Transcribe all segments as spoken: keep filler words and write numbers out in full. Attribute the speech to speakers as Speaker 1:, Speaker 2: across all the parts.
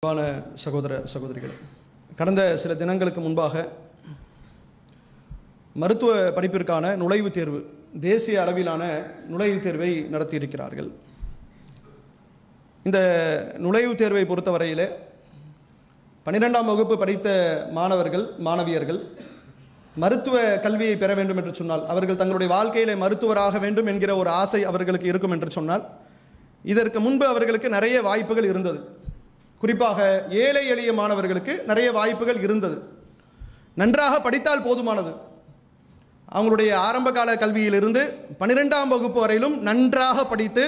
Speaker 1: அன்பான சகோதர சகோதரிகள், கடந்த சில தினங்களுக்கு முன்பாக மருத்துவ படிப்பிற்கான நுழைவுத் தேர்வு, தேசிய அளவிலான நுழைவுத் தேர்வை நடத்தியிருக்கிறார்கள். இந்த நுழைவுத் தேர்வை பொறுத்தவரையிலே பன்னிரெண்டாம் வகுப்பு படித்த மாணவர்கள் மாணவியர்கள் மருத்துவ கல்வியை பெற வேண்டும் என்று சொன்னால், அவர்கள் தங்களுடைய வாழ்க்கையிலே மருத்துவராக வேண்டும் என்கிற ஒரு ஆசை அவர்களுக்கு இருக்கும் என்று சொன்னால், இதற்கு முன்பு அவர்களுக்கு நிறைய வாய்ப்புகள் இருந்தது. குறிப்பாக ஏழை எளிய மாணவர்களுக்கு நிறைய வாய்ப்புகள் இருந்தது. நன்றாக படித்தால் போதுமானது. அவங்களுடைய ஆரம்ப கால கல்வியிலிருந்து பன்னிரெண்டாம் வகுப்பு வரையிலும் நன்றாக படித்து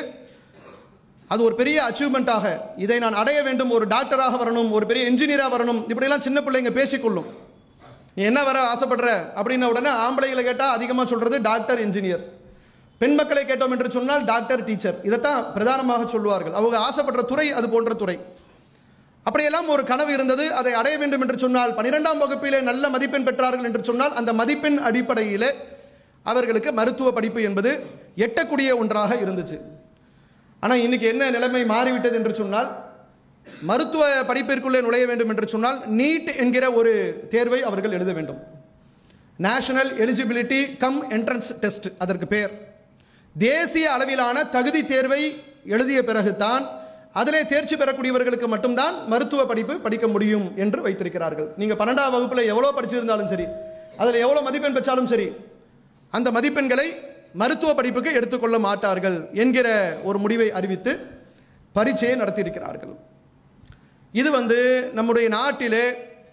Speaker 1: அது ஒரு பெரிய அச்சீவ்மெண்ட்டாக, இதை நான் அடைய வேண்டும், ஒரு டாக்டராக வரணும், ஒரு பெரிய என்ஜினியராக வரணும், இப்படியெல்லாம் சின்ன பிள்ளைங்க பேசிக்கொள்ளும். நீ என்ன வர ஆசைப்படுற அப்படின்ன உடனே ஆம்பளைகளை கேட்டால் அதிகமாக சொல்கிறது டாக்டர், என்ஜினியர். பெண் மக்களை கேட்டோம் என்று சொன்னால் டாக்டர், டீச்சர். இதைத்தான் பிரதானமாக சொல்லுவார்கள். அவங்க ஆசைப்படுற துறை அது போன்ற துறை. அப்படியெல்லாம் ஒரு கனவு இருந்தது. அதை அடைய வேண்டும் என்று சொன்னால், பன்னிரெண்டாம் வகுப்பிலே நல்ல மதிப்பெண் பெற்றார்கள் என்று சொன்னால், அந்த மதிப்பெண் அடிப்படையிலே அவர்களுக்கு மருத்துவ படிப்பு என்பது எட்டக்கூடிய ஒன்றாக இருந்துச்சு. ஆனால் இன்னைக்கு என்ன நிலைமை மாறிவிட்டது என்று சொன்னால், மருத்துவ படிப்பிற்குள்ளே நுழைய வேண்டும் என்று சொன்னால் நீட் என்கிற ஒரு தேர்வை அவர்கள் எழுத வேண்டும். National eligibility cum entrance test அதற்கு பெயர். தேசிய அளவிலான தகுதி தேர்வை எழுதிய பிறகுதான் அதிலே தேர்ச்சி பெறக்கூடியவர்களுக்கு மட்டும்தான் மருத்துவ படிப்பு படிக்க முடியும் என்று வைத்திருக்கிறார்கள். நீங்கள் பன்னெண்டாம் வகுப்பில் எவ்வளோ படிச்சிருந்தாலும் சரி, அதில் எவ்வளோ மதிப்பெண் பெற்றாலும் சரி, அந்த மதிப்பெண்களை மருத்துவ படிப்புக்கு எடுத்துக்கொள்ள மாட்டார்கள் என்கிற ஒரு முடிவை அறிவித்து பரீட்சையை நடத்தியிருக்கிறார்கள். இது வந்து நம்முடைய நாட்டிலே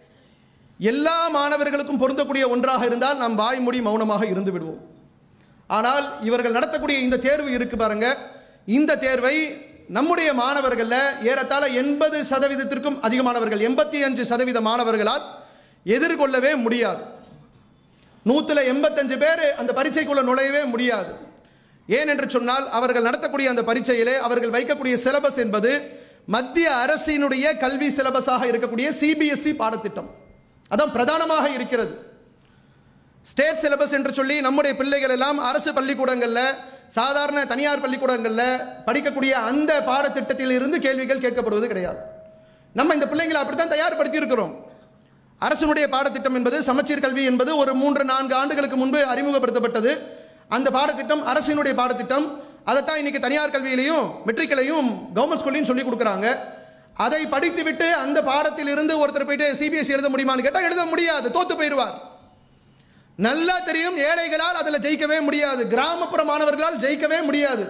Speaker 1: எல்லா மாணவர்களுக்கும் பொருந்தக்கூடிய ஒன்றாக இருந்தால் நாம் வாய் மூடி மௌனமாக இருந்து விடுவோம். ஆனால் இவர்கள் நடத்தக்கூடிய இந்த தேர்வு இருக்கு பாருங்க, இந்த தேர்வை நம்முடைய மாணவர்களில் ஏறத்தாழ எண்பது சதவீதத்திற்கும் அதிகமானவர்கள், எண்பத்தி அஞ்சு சதவீத மாணவர்களால் எதிர்கொள்ளவே முடியாது. நூற்றுல எண்பத்தஞ்சு பேர் அந்த பரீட்சைக்குள்ள நுழையவே முடியாது. ஏன் என்று சொன்னால், அவர்கள் நடத்தக்கூடிய அந்த பரீட்சையிலே அவர்கள் வைக்கக்கூடிய சிலபஸ் என்பது மத்திய அரசினுடைய கல்வி சிலபஸாக இருக்கக்கூடிய சிபிஎஸ்இ பாடத்திட்டம். அதான் பிரதானமாக இருக்கிறது. ஸ்டேட் சிலபஸ் என்று சொல்லி நம்முடைய பிள்ளைகள் எல்லாம் அரசு பள்ளிக்கூடங்களில், சாதாரண தனியார் பள்ளிக்கூடங்களில் படிக்கக்கூடிய அந்த பாடத்திட்டத்தில் இருந்து கேள்விகள் கேட்கப்படுவது கிடையாது. நம்ம இந்த பிள்ளைங்களை அப்படித்தான் தயார்படுத்தி இருக்கிறோம். அரசனுடைய பாடத்திட்டம் என்பது, சமச்சீர் கல்வி என்பது ஒரு மூன்று நான்கு ஆண்டுகளுக்கு முன்பு அறிமுகப்படுத்தப்பட்டது. அந்த பாடத்திட்டம் அரசினுடைய பாடத்திட்டம். அதைத்தான் இன்னைக்கு தனியார் கல்வியிலையும் மெட்ரிக்கலையும் கவர்மெண்ட் ஸ்கூல்லையும் சொல்லி கொடுக்குறாங்க. அதை படித்து விட்டு அந்த பாடத்தில் இருந்து ஒருத்தர் போயிட்டு சிபிஎஸ்இ எழுத முடியுமான்னு கேட்டால் எழுத முடியாது, தோத்து போயிடுவார். நல்லா தெரியும், ஏழைகளால் அதில் ஜெயிக்கவே முடியாது, கிராமப்புற மாணவர்களால் ஜெயிக்கவே முடியாது,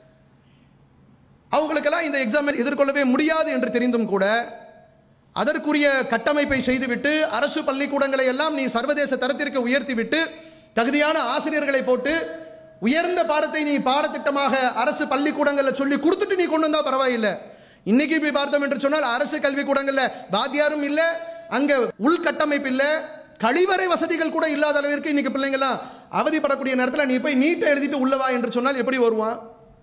Speaker 1: அவங்களுக்கெல்லாம் இந்த எக்ஸாமை எதிர்கொள்ளவே முடியாது என்று தெரிந்தும் கூட அதற்குரிய கட்டமைப்பை செய்துவிட்டு அரசு பள்ளிக்கூடங்களை எல்லாம் நீ சர்வதேச தரத்திற்கு உயர்த்திவிட்டு தகுதியான ஆசிரியர்களை போட்டு உயர்ந்த பாடத்தை நீ பாடத்திட்டமாக அரசு பள்ளிக்கூடங்களில் சொல்லி கொடுத்துட்டு நீ கொண்டு வந்தா பரவாயில்லை. இன்னைக்கு போய் பார்த்தோம் என்று சொன்னால் அரசு கல்வி கூடங்களில் வாத்தியாரும் இல்லை, அங்கே உள்கட்டமைப்பு இல்லை, கழிவறை வசதிகள் கூட இல்லாத அளவிற்கு இன்னைக்கு பிள்ளைங்கள்லாம் அவதிப்படக்கூடிய நேரத்தில் நீ போய் நீட்டை எழுதிட்டு உள்ளவா என்று சொன்னால் எப்படி வருவான்?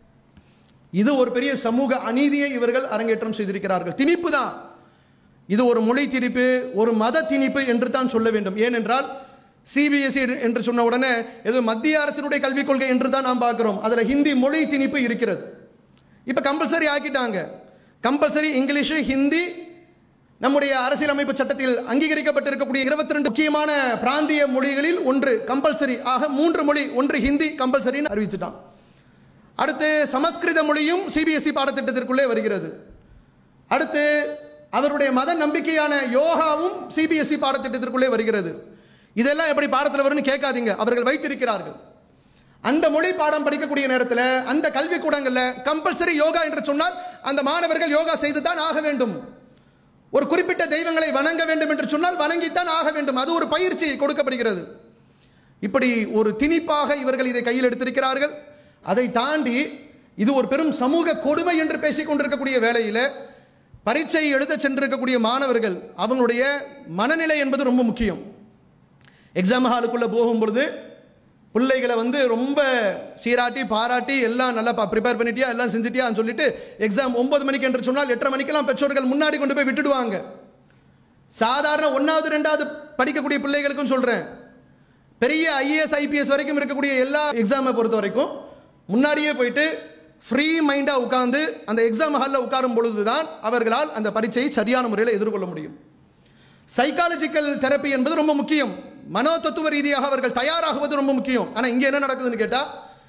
Speaker 1: இது ஒரு பெரிய சமூக அநீதியை இவர்கள் அரங்கேற்றம் செய்திருக்கிறார்கள். திணிப்பு தான் இது. ஒரு மொழி திணிப்பு, ஒரு மத திணிப்பு என்று தான் சொல்ல வேண்டும். ஏனென்றால் சிபிஎஸ்இ என்று சொன்ன உடனே ஏதோ மத்திய அரசினுடைய கல்விக் கொள்கை என்று தான் நாம் பார்க்கிறோம். அதில் ஹிந்தி மொழி திணிப்பு இருக்கிறது. இப்போ கம்பல்சரி ஆக்கிட்டாங்க. கம்பல்சரி இங்கிலீஷு, ஹிந்தி நம்முடைய அரசியலமைப்பு சட்டத்தில் அங்கீகரிக்கப்பட்டிருக்கக்கூடிய இருபத்தி ரெண்டு முக்கியமான பிராந்திய மொழிகளில் ஒன்று கம்பல்சரி ஆக மூன்று மொழி, ஒன்று ஹிந்தி கம்பல்சரின்னு அறிவிச்சுட்டான். அடுத்து சமஸ்கிருத மொழியும் சிபிஎஸ்இ பாடத்திட்டத்திற்குள்ளே வருகிறது. அடுத்து அவருடைய மத நம்பிக்கையான யோகாவும் சிபிஎஸ்இ பாடத்திட்டத்திற்குள்ளே வருகிறது. இதெல்லாம் எப்படி பாடத்தில் வரும்னு கேட்காதீங்க, அவர்கள் வைத்திருக்கிறார்கள். அந்த மொழி பாடம் படிக்கக்கூடிய நேரத்தில் அந்த கல்வி கூடங்களில் கம்பல்சரி யோகா என்று சொன்னால் அந்த மாணவர்கள் யோகா செய்து தான் ஆக வேண்டும். ஒரு குறிப்பிட்ட தெய்வங்களை வணங்க வேண்டும் என்று சொன்னால் வணங்கித்தான் ஆக வேண்டும். அது ஒரு பயிற்சி கொடுக்கப்படுகிறது. இப்படி ஒரு திணிப்பாக இவர்கள் இதை கையில் எடுத்திருக்கிறார்கள். அதை தாண்டி இது ஒரு பெரும் சமூக கொடுமை என்று பேசிக் கொண்டிருக்கக்கூடிய வேளையில் பரீட்சை எழுத சென்றிருக்கக்கூடிய மாணவர்கள் அவங்களுடைய மனநிலை என்பது ரொம்ப முக்கியம். எக்ஸாம் ஹாலுக்குள்ளே போகும்பொழுது பிள்ளைகளை வந்து ரொம்ப சீராட்டி பாராட்டி எல்லாம் நல்லா ப்ரிப்பேர் பண்ணிட்டியா, எல்லாம் செஞ்சுட்டியான்னு சொல்லிட்டு எக்ஸாம் ஒன்பது மணிக்கு என்று சொன்னால் எட்டரை மணிக்கெல்லாம் பெற்றோர்கள் முன்னாடி கொண்டு போய் விட்டுடுவாங்க. சாதாரண ஒன்றாவது ரெண்டாவது படிக்கக்கூடிய பிள்ளைகளுக்கும் சொல்கிறேன், பெரிய ஐஏஎஸ் ஐபிஎஸ் வரைக்கும் இருக்கக்கூடிய எல்லா எக்ஸாமை பொறுத்த வரைக்கும் முன்னாடியே போயிட்டு ஃப்ரீ மைண்டாக உட்கார்ந்து அந்த எக்ஸாம் ஹாலில் உட்காரும் பொழுது தான் அவர்களால் அந்த பரீட்சையை சரியான முறையில் எதிர்கொள்ள முடியும். சைக்காலஜிக்கல் தெரப்பி என்பது ரொம்ப முக்கியம். மனோ தத்துவ ரீதியாக அவர்கள் தயாராகுவது ரொம்ப முக்கியம். ஆனால் இங்கே என்ன நடக்குதுன்னு கேட்டால்,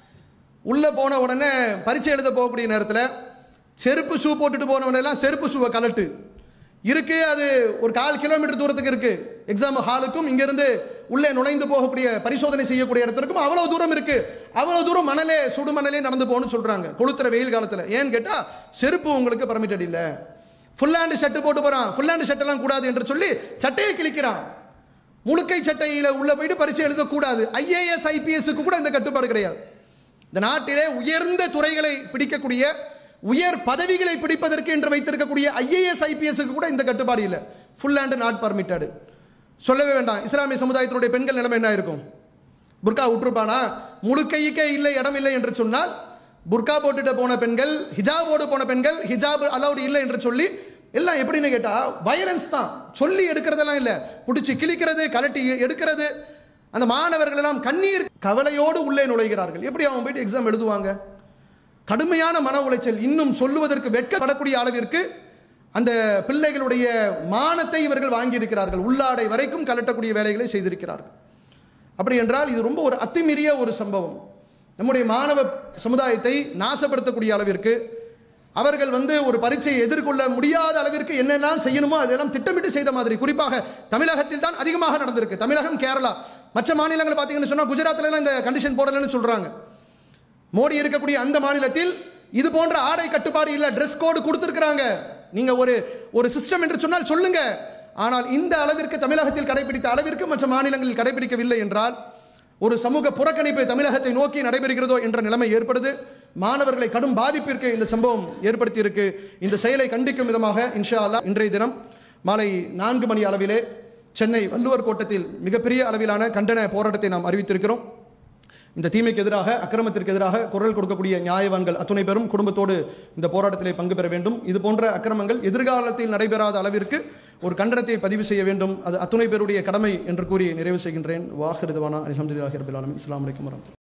Speaker 1: உள்ளே போன உடனே பரீட்சை எழுத போகக்கூடிய நேரத்தில் செருப்பு ஷூ போட்டுட்டு போனவனெல்லாம் செருப்பு ஷூவை கலட்டு இருக்கு. அது ஒரு கால் கிலோமீட்டர் தூரத்துக்கு இருக்கு. எக்ஸாம் ஹாலுக்கும் இங்கிருந்து உள்ளே நுழைந்து போகக்கூடிய பரிசோதனை செய்யக்கூடிய இடத்திற்கும் அவ்வளவு தூரம் இருக்கு. அவ்வளவு தூரம் மணலே சுடு மணலே நடந்து போகணும்னு சொல்றாங்க கொளுத்துற வெயில் காலத்தில். ஏன்னு கேட்டா செருப்பு உங்களுக்கு பர்மிட்டட் இல்லை. ஃபுல் ஹேண்ட் ஷர்ட் போட்டு போறான். ஃபுல் ஹேண்ட் ஷர்ட் எல்லாம் கூடாது என்று சொல்லி சட்டையை கிழிக்கிறான். முழுக்கை சட்டையில உள்ள போயிட்டு பரீட்சை எழுதக்கூடாது. ஐஏஎஸ் ஐபிஎஸ்க்கு கூட இந்த கட்டுப்பாடு கிடையாது. இந்த நாட்டிலே உயர்ந்த துறைகளை பிடிக்கக்கூடிய உயர் பதவிகளை பிடிப்பதற்கு என்று வைத்திருக்கக்கூடிய ஐஏஎஸ் ஐபிஎஸ்க்கு கூட இந்த கட்டுப்பாடு இல்லை. Full hand not permitted. சொல்லவே வேண்டாம். இஸ்லாமிய சமுதாயத்தினுடைய பெண்கள் நிலைமை என்ன இருக்கும்? புர்கா விட்டுருப்பானா? முழுக்கைக்கே இல்லை, இடம் இல்லை என்று சொன்னால் புர்கா போட்டுட்டு போன பெண்கள், ஹிஜாபோடு போன பெண்கள், ஹிஜாப் அலௌடு இல்லை என்று சொல்லி எல்லாம் எப்படின்னு கேட்டா வயலன்ஸ் தான். சொல்லி எடுக்கிறதெல்லாம் இல்லை, பிடிச்சி கிழிக்கிறது, கலட்டி எடுக்கிறது. அந்த மாணவர்கள் எல்லாம் கண்ணீர் கவலையோடு உள்ளே நுழைகிறார்கள். எப்படி அவங்க போயிட்டு எக்ஸாம் எழுதுவாங்க? கடுமையான மன உளைச்சல். இன்னும் சொல்லுவதற்கு வெட்கப்படக்கூடிய அளவிற்கு அந்த பிள்ளைகளுடைய மானத்தை இவர்கள் வாங்கி இருக்கிறார்கள். உள்ளாடை வரைக்கும் கலட்டக்கூடிய வேலைகளை செய்திருக்கிறார்கள். அப்படி என்றால் இது ரொம்ப ஒரு அத்துமீறிய ஒரு சம்பவம். நம்முடைய மாணவ சமுதாயத்தை நாசப்படுத்தக்கூடிய அளவிற்கு அவர்கள் வந்து ஒரு பரீட்சையை எதிர்கொள்ள முடியாத அளவிற்கு என்னெல்லாம் செய்யணுமோ அதெல்லாம் திட்டமிட்டு செய்த மாதிரி குறிப்பாக தமிழகத்தில் தான் அதிகமாக நடந்திருக்கு. தமிழகம், கேரளா, மற்ற மாநிலங்கள் பார்த்தீங்கன்னு சொன்னால் குஜராத்ல எல்லாம் இந்த கண்டிஷன் போடலன்னு சொல்றாங்க. மோடி இருக்கக்கூடிய அந்த மாநிலத்தில் இது போன்ற ஆடை கட்டுப்பாடு இல்லை, ட்ரெஸ் கோடு கொடுத்திருக்கிறாங்க. நீங்க ஒரு ஒரு சிஸ்டம் என்று சொன்னால் சொல்லுங்க. ஆனால் இந்த அளவிற்கு தமிழகத்தில் கடைபிடித்த அளவிற்கு மற்ற மாநிலங்களில் கடைபிடிக்கவில்லை என்றால் ஒரு சமூக புறக்கணிப்பு தமிழகத்தை நோக்கி நடைபெறுகிறதோ என்ற நிலைமை ஏற்படுது. மாணவர்களை கடும் பாதிப்பிற்கு இந்த சம்பவம் ஏற்படுத்தி இருக்கு. இந்த செயலை கண்டிக்கும் விதமாக இன்ஷா அல்லாஹ் இன்றைய தினம் மாலை நான்கு மணி அளவிலே சென்னை வள்ளுவர் கோட்டத்தில் மிகப்பெரிய அளவிலான கண்டன போராட்டத்தை நாம் அறிவித்திருக்கிறோம். இந்த தீமைக்கு எதிராக, அக்கிரமத்திற்கு எதிராக குரல் கொடுக்கக்கூடிய நியாயவான்கள் அத்துணை பேரும் குடும்பத்தோடு இந்த போராட்டத்திலே பங்கு பெற வேண்டும். இது போன்ற அக்கிரமங்கள் எதிர்காலத்தில் நடைபெறாத அளவிற்கு ஒரு கண்டனத்தை பதிவு செய்ய வேண்டும். அது அத்துணை பேருடைய கடமை என்று கூறி நிறைவு செய்கின்றேன். வாஹிருதவானா அல்ஹம்துலில்லாஹி ரப்பில் ஆலமீன். அஸ்ஸலாமு அலைக்கும் வரஹ்மத்துல்லாஹி.